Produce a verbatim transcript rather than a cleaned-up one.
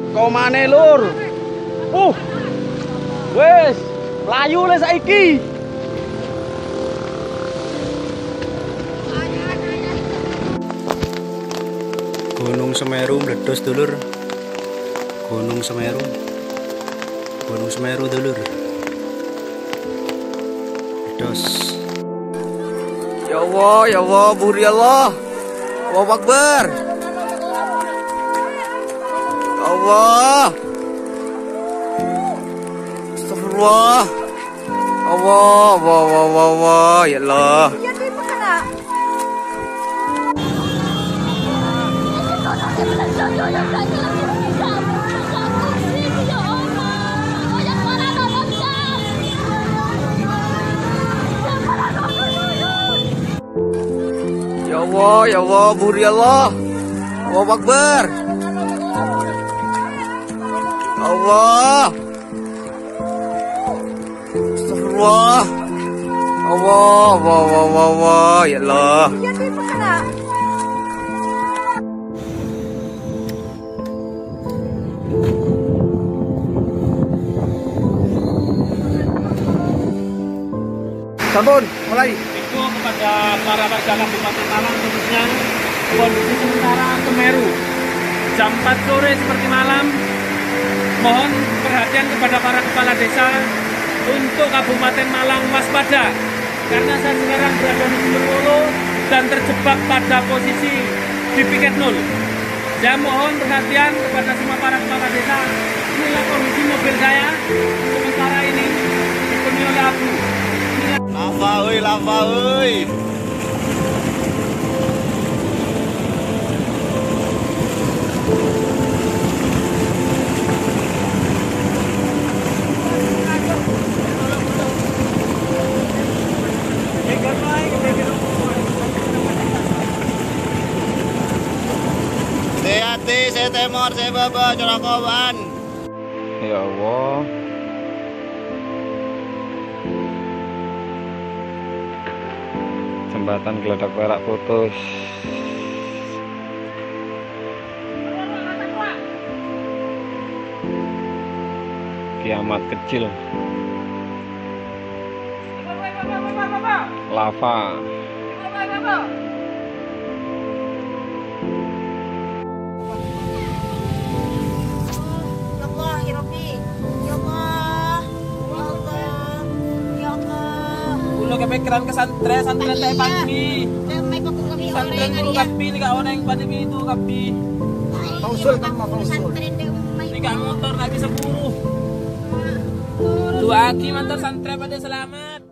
Komane lur. Uh. Wes, mlayu le saiki. Gunung Semeru meledos dulur. Gunung Semeru. Gunung Semeru dulur. Meledos. Ya Allah, ya Allah, buri Allah. Allahu Akbar. Allah. Astagfirullah. Allah, Allah, Allah, Allah, ya Allah. Ya Allah, ya Allah, buri Allah. Allahu Akbar. Allah. Astagfirullah. Allah, Allah, Allah, Allah, ya Allah. Sampun, mulai. Itu kepada para warga Kabupaten Malang, khususnya kondisi sementara Semeru jam empat sore seperti malam. Mohon perhatian kepada para kepala desa untuk Kabupaten Malang waspada, karena saya sekarang berada di Sumberwulu dan terjebak pada posisi di piket nol. Saya mohon perhatian kepada semua para kepala desa. Inilah kondisi mobil saya sementara ini dipenuhi oleh abu. Lava euy, lava euy. Hati-hati, saya temor, saya baba, corokoban. Ya Allah. Jembatan Geladak Perak putus. Kiamat kecil. Lava. Kepikiran ke santren, santren teh pagi. Santren itu kapi, tidak ada yang pada itu kapi. Pausul kan mau pausul. Tiga motor nggak bisa buru. Dua aki motor santren pada selamat.